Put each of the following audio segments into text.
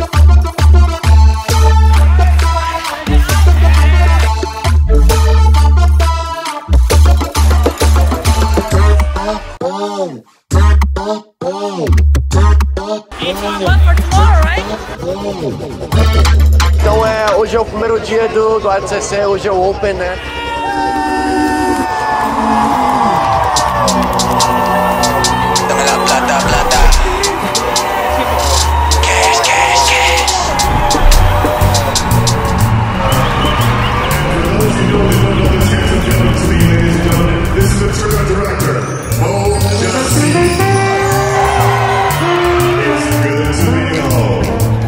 Então hoje é o primeiro dia do ADCC, hoje é o Open, né? Dame la plata, plata. Cash, cash, cash. This is the tournament director, Mo Genesee. It's good to be home.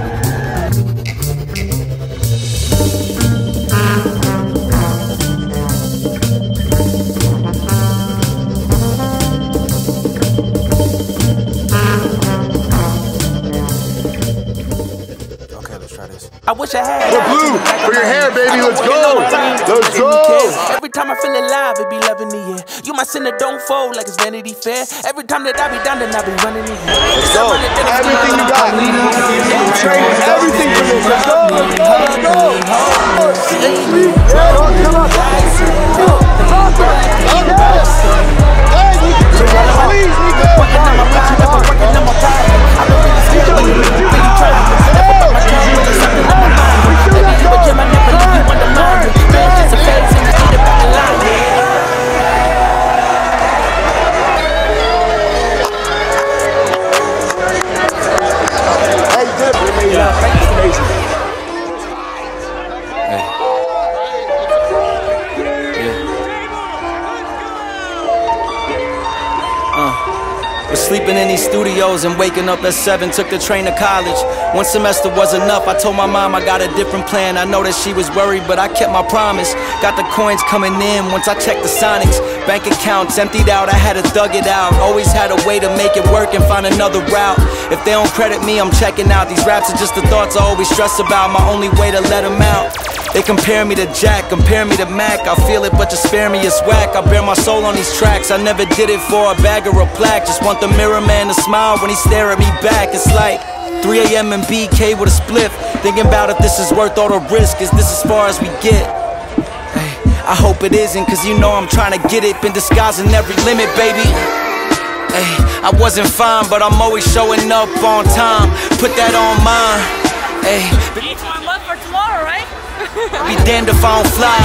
I wish I had We're blue for your hair, baby. Let's go. Let's go. Every time I feel alive, it be loving the air. You my sinner, don't fold like it's Vanity Fair. Every time that I be down, then I be running the air. Let's go. Everything you got. Trade everything for this. Let's go. Let's go. Let's go. Come on. Hey, please, Nico. Working on my bitches, working on my time. I've been really scared when you really try to step up my game. Something on my mind. Baby, you a gem, I never leave you undermined. Man, just a phase and just get it back in line. Hey, you did it. Amazing. Sleeping in these studios and waking up at 7, took the train to college. One semester was enough, I told my mom I got a different plan. I know that she was worried, but I kept my promise. Got the coins coming in once I checked the Sonics. Bank accounts emptied out, I had to thug it out. Always had a way to make it work and find another route. If they don't credit me, I'm checking out. These raps are just the thoughts I always stress about. My only way to let them out. They compare me to Jack, compare me to Mac. I feel it, but just spare me, it's whack. I bear my soul on these tracks. I never did it for a bag or a plaque. Just want the mirror man to smile when he stare at me back. It's like 3 a.m. and BK with a spliff. Thinking about if this is worth all the risk. Is this as far as we get? Hey, I hope it isn't, cause you know I'm trying to get it. Been disguising every limit, baby. Hey, I wasn't fine, but I'm always showing up on time. Put that on mine. Hey, Each one left for tomorrow, right? be damned if I don't fly.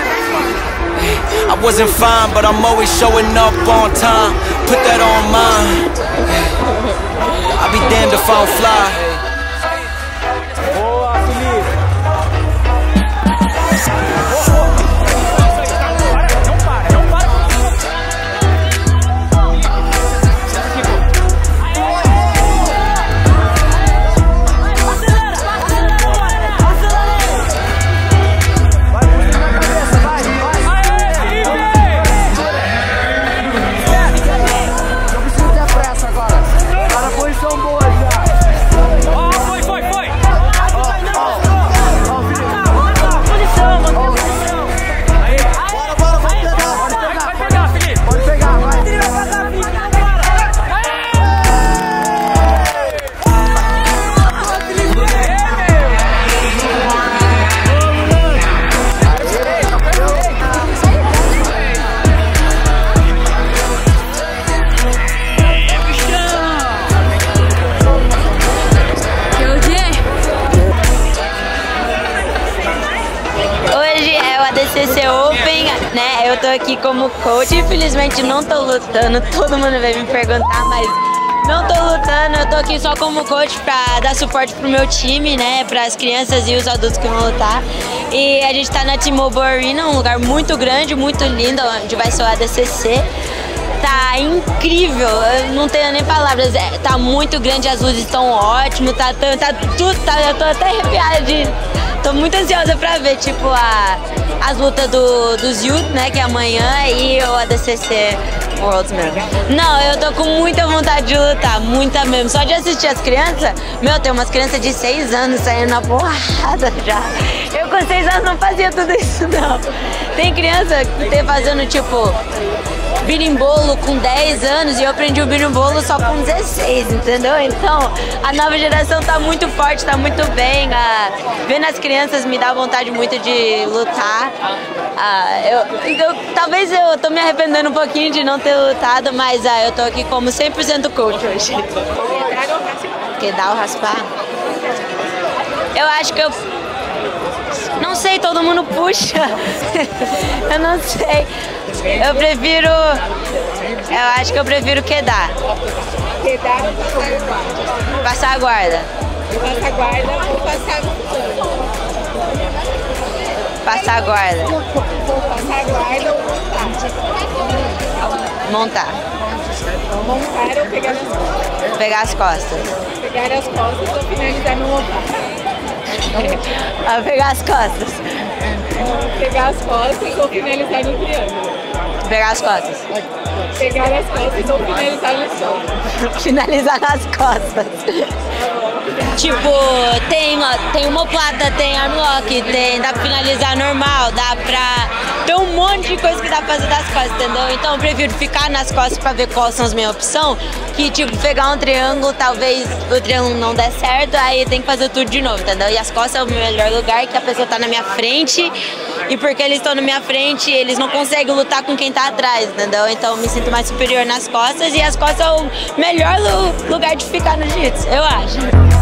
I wasn't fine, but I'm always showing up on time. Put that on mine. I'll be damned if I don't fly. ADCC Open, né? Eu tô aqui como coach. Infelizmente não tô lutando, todo mundo vai me perguntar, mas não tô lutando. Eu tô aqui só como coach pra dar suporte pro meu time, né? Pras crianças e os adultos que vão lutar. E a gente tá na T-Mobile Arena, um lugar muito grande, muito lindo, onde vai ser o ADCC. Tá incrível, eu não tenho nem palavras, tá muito grande, as luzes estão ótimas, tá tudo, eu tô até arrepiada tô muito ansiosa pra ver, tipo, as lutas dos Youth, né, que é amanhã, e o ADCC Worlds mesmo. Não, eu tô com muita vontade de lutar, muita mesmo, só de assistir as crianças, meu, tem umas crianças de 6 anos saindo na porrada já. Eu com 6 anos não fazia tudo isso, não. Tem criança que tem fazendo, tipo, birimbolo com 10 anos e eu aprendi o birimbolo só com 16, entendeu? Então, a nova geração tá muito forte, tá muito bem. Vendo as crianças me dá vontade muito de lutar. Talvez eu tô me arrependendo um pouquinho de não ter lutado, mas eu tô aqui como 100% coach hoje. Quedar ou raspar? Eu acho que eu... Não sei, todo mundo puxa. Eu não sei. Eu prefiro... Eu acho que eu prefiro quedar. Quedar ou passar a guarda? Passar a guarda ou passar... Passar a guarda. Passar a guarda ou montar? Montar. Montar ou pegar as costas? Pegar as costas. Pegar as costas ou finalizar no montar? Pegar as costas. Pegar as costas ou finalizar no triângulo? Pegar as costas. Pegar as costas ou finalizar nas costas? Finalizar nas costas. Tipo, tem omoplata, tem armlock, dá pra finalizar normal, dá pra... Tem um monte de coisa que dá pra fazer das costas, entendeu? Então eu prefiro ficar nas costas pra ver quais são as minhas opções, que tipo, pegar um triângulo, talvez o triângulo não der certo, aí tem que fazer tudo de novo, entendeu? E as costas é o melhor lugar, que a pessoa tá na minha frente, e porque eles estão na minha frente, eles não conseguem lutar com quem tá atrás, entendeu? Então eu me sinto mais superior nas costas, e as costas é o melhor lugar de ficar no jiu-jitsu, eu acho.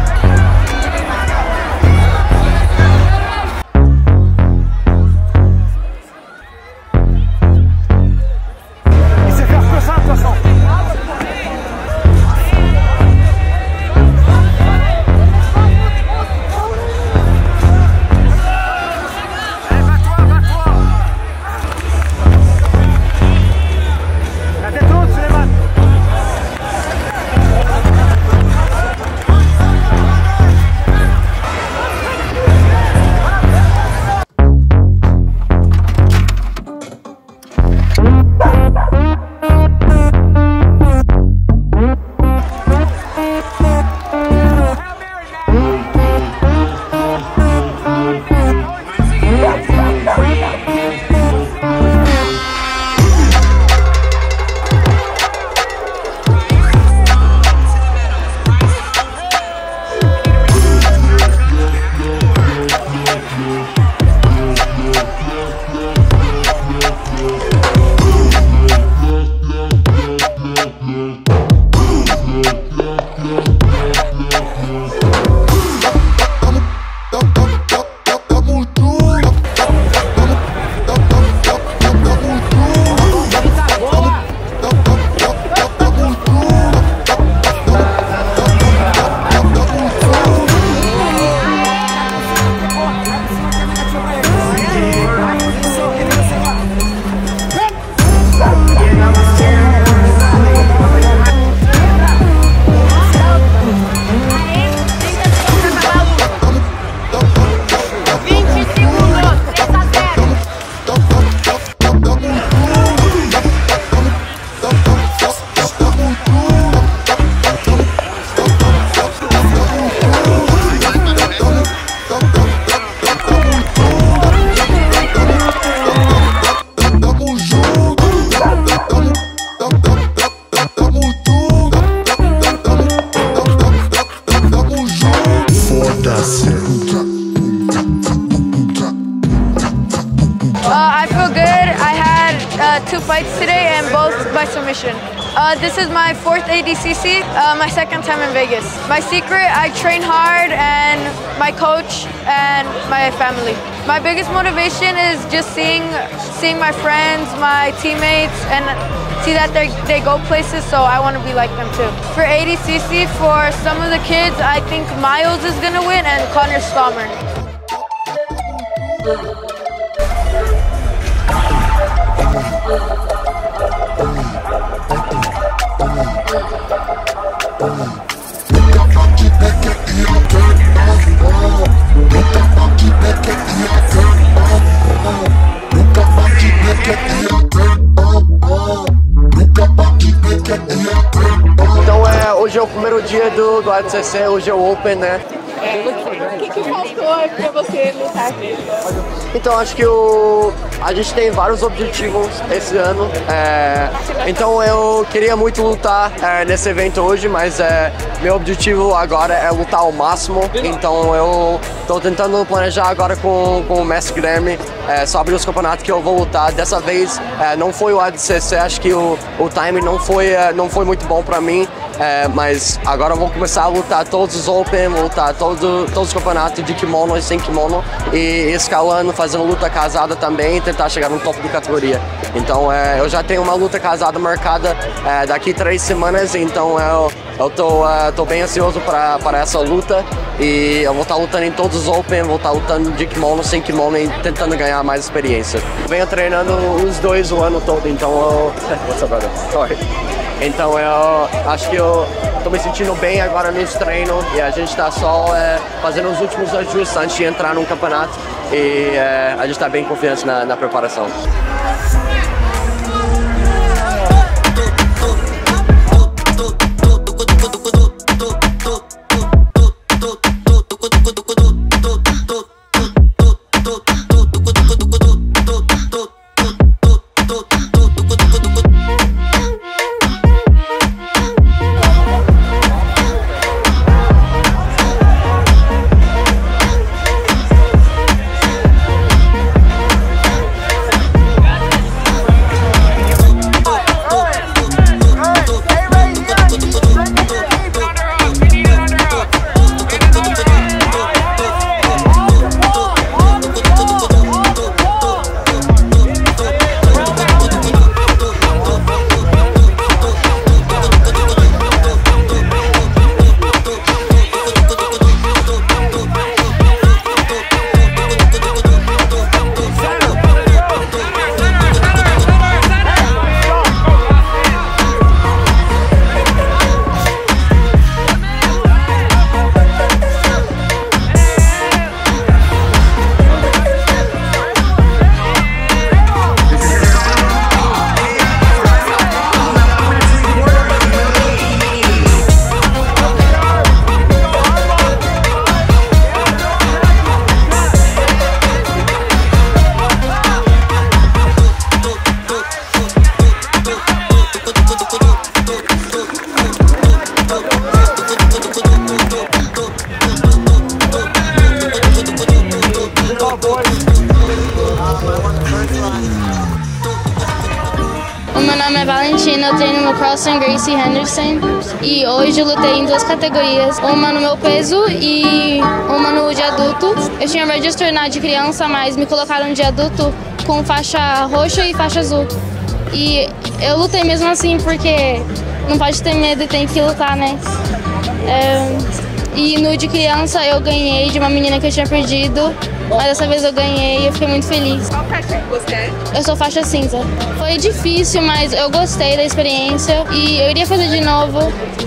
I feel good. I had 2 fights today and both by submission. This is my 4th ADCC, my 2nd time in Vegas. My secret, I train hard and my coach and my family. My biggest motivation is just seeing my friends, my teammates, and see that they go places, so I want to be like them too. For ADCC, for some of the kids, I think Miles is going to win and Connor Stommer. Então hoje é o primeiro dia do ADCC, hoje é o Open, né? O que faltou pra você lutar aqui? Então acho que a gente tem vários objetivos esse ano, então eu queria muito lutar nesse evento hoje, mas meu objetivo agora é lutar ao máximo, então eu estou tentando planejar agora com o mestre Guilherme sobre os campeonatos que eu vou lutar. Dessa vez não foi o ADCC, acho que o time não foi muito bom para mim, mas agora eu vou começar a lutar todos os Open, vou lutar todos os campeonatos de kimono e sem kimono, e escalando, fazendo luta casada também, tentar chegar no topo de categoria. Então eu já tenho uma luta casada marcada daqui 3 semanas, então eu tô bem ansioso para essa luta, e eu vou estar lutando em todos os Open, vou estar lutando de kimono, sem kimono, e tentando ganhar mais experiência. Venho treinando os dois o ano todo, então Então eu acho que eu tô me sentindo bem agora nos treinos, e a gente tá só fazendo os últimos ajustes antes de entrar num campeonato, e a gente tá bem confiante na preparação. O meu nome é Valentina, eu treino no CrossFit Gracie Henderson e hoje eu lutei em 2 categorias, uma no meu peso e uma no de adulto. Eu tinha medo de treinar de criança, mas me colocaram de adulto com faixa roxa e faixa azul. E eu lutei mesmo assim porque não pode ter medo e tem que lutar, né? E no de criança eu ganhei de uma menina que eu tinha perdido, mas dessa vez eu ganhei e eu fiquei muito feliz. Qual faixa que você é? Eu sou faixa cinza. Foi difícil, mas eu gostei da experiência e eu iria fazer de novo.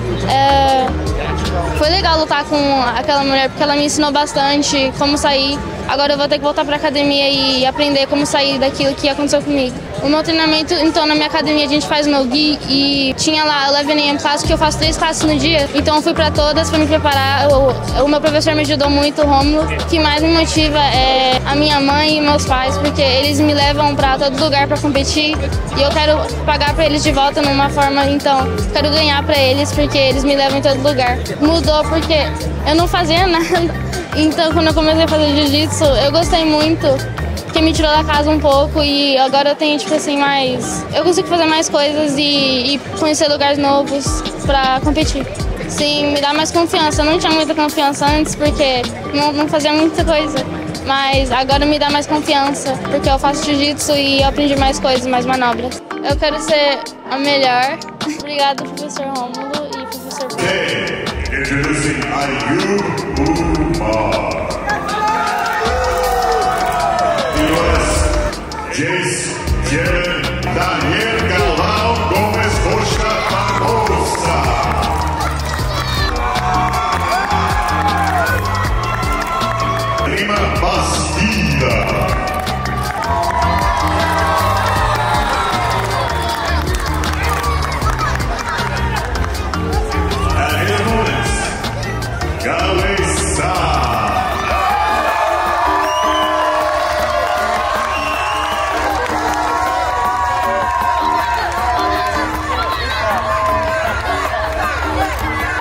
Foi legal lutar com aquela mulher porque ela me ensinou bastante como sair. Agora eu vou ter que voltar para a academia e aprender como sair daquilo que aconteceu comigo. O meu treinamento, então, na minha academia a gente faz o meu GUI e tinha lá 11 AM classe, que eu faço 3 classes no dia. Então eu fui para todas para me preparar. O meu professor me ajudou muito, o Rômulo. O que mais me motiva é a minha mãe e meus pais, porque eles me levam para todo lugar para competir e eu quero pagar para eles de volta numa forma, então, quero ganhar para eles porque eles me levam em todo lugar. Mudou porque eu não fazia nada. Então, quando eu comecei a fazer jiu-jitsu, eu gostei muito, porque me tirou da casa um pouco e agora eu tenho, tipo assim, mais... Eu consigo fazer mais coisas e conhecer lugares novos pra competir. Sim, me dá mais confiança. Eu não tinha muita confiança antes, porque não fazia muita coisa. Mas agora me dá mais confiança, porque eu faço jiu-jitsu e eu aprendi mais coisas, mais manobras. Eu quero ser a melhor. Obrigada, professor Rômulo e professor... Introducing Ayu Uma.